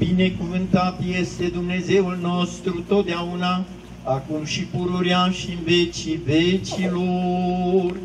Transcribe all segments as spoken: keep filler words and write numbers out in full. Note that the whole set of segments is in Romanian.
Binecuvântat este Dumnezeul nostru totdeauna, acum și pururea și în vecii vecilor.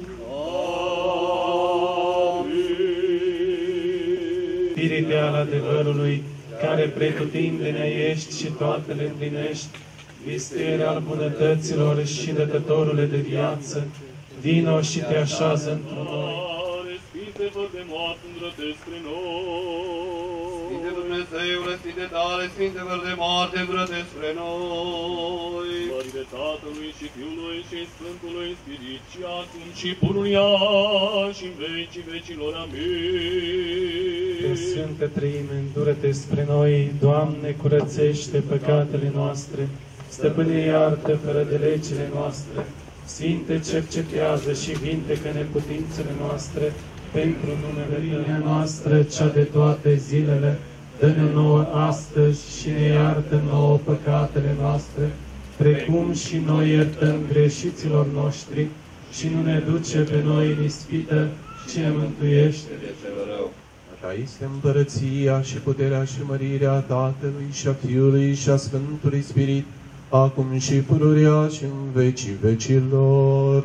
Spirite al adevărului, care pretutindene ești și toate le împlinești, vistere al bunătăților și dătătorule de viață, vino și te așează într noi. Sfinte fără de moarte, îndrătesc spre noi. Sfinte Dumnezeule, Sfinte tale, Sfinte fără de moarte, îndrătesc spre noi. Mărire Tatălui și Fiului și Sfântului Spirit, și acum și pururea și în vecii vecilor. Amin. Pe Sfântă Treime, îndură-te spre noi, Doamne, curățește păcatele noastre, Stăpâne, iartă fără de legile noastre, Sfinte, cercetează și vindecă neputințele noastre, pentru numele Tine noastră, cea de toate zilele, dă-ne nouă astăzi și ne iartă nouă păcatele noastre, precum și noi iertăm greșiților noștri, și nu ne duce pe noi în ispită, ci ne mântuiește de cel rău. Așa este împărăția și puterea și mărirea Tatălui și a Fiului și a Sfântului Spirit, acum și pururea și în vecii vecilor.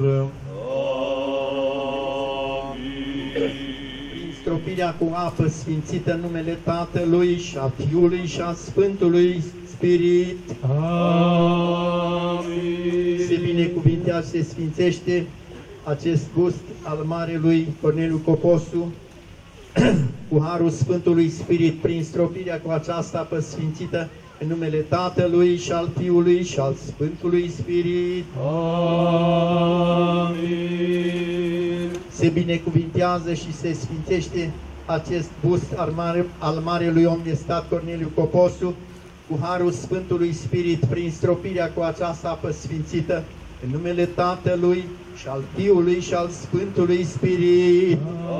Prin stropirea cu apă sfințită în numele Tatălui și a Fiului și a Sfântului Spirit. Amin. Se binecuvintează, se sfințește acest gust al Marelui Corneliu Coposu cu harul Sfântului Spirit, prin stropirea cu această apă sfințită în numele Tatălui și al Fiului și al Sfântului Spirit. Amin. Se binecuvintează și se sfințește acest bust al, mare, al Marelui Om de Stat Corneliu Coposu cu harul Sfântului Spirit, prin stropirea cu această apă sfințită în numele Tatălui și al Fiului și al Sfântului Spirit.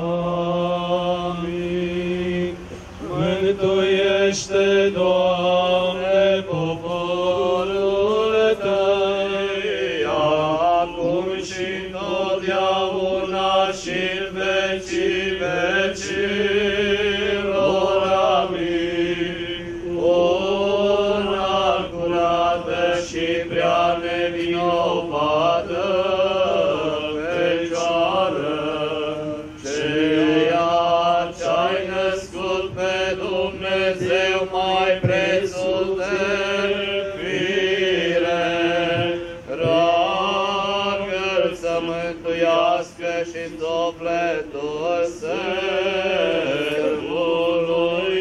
Amin. Mântuiește, Doamne, poporul Tăi, acum și întotdeauna și în vecii vecilor. Amin. Una curată și prea nevinovată, Fecioară, ceea ce-ai născut pe Dumnezeu mai presus de fire, roagă-L să mântuiască și sufletul servului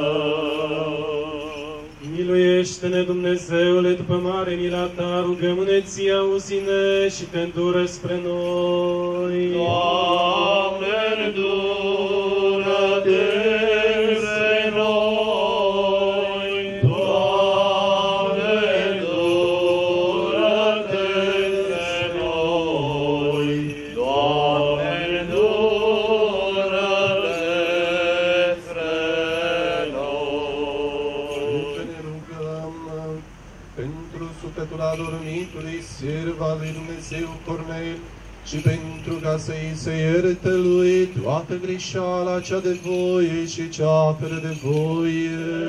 Tău. Miluiește-ne, Dumnezeule, după mare mila Ta, rugăm-ne Ție, auzi-ne și Te îndură spre noi. Doamne, îndură-te spre noi. Doamne, îndură-te spre noi. Doamne, îndură-te spre noi. Să ne rugăm pentru sufletul adormitului serv al lui Dumnezeu Cornel și pentru ca să-i se ierte lui toată greșeala cea de voie și cea fără de voie.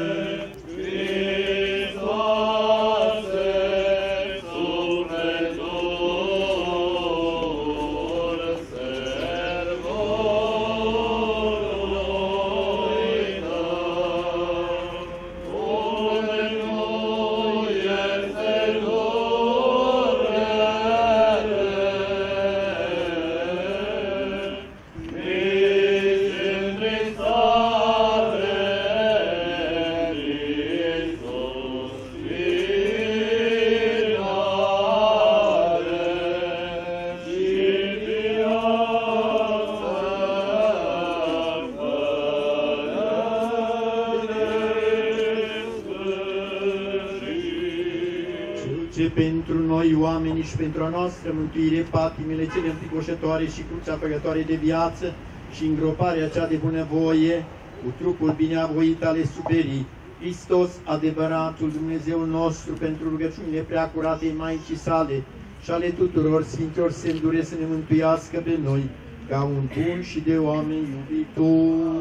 Ce pentru noi oamenii și pentru a noastră mântuire, patimile cele înfricoșătoare și crucea păgătoare de viață și îngroparea cea de bunăvoie, cu trupul bineavoit ale suferii, Hristos, adevăratul Dumnezeul nostru, pentru rugăciunile preacuratei Maicii sale și ale tuturor Sfinților, se îndure să ne mântuiască pe noi, ca un bun și de oameni iubitori.